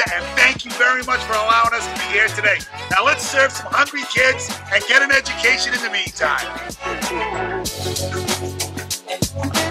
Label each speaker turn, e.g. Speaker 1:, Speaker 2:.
Speaker 1: and thank you very much for allowing us to be here today. Now let's serve some hungry kids and get an education in the meantime.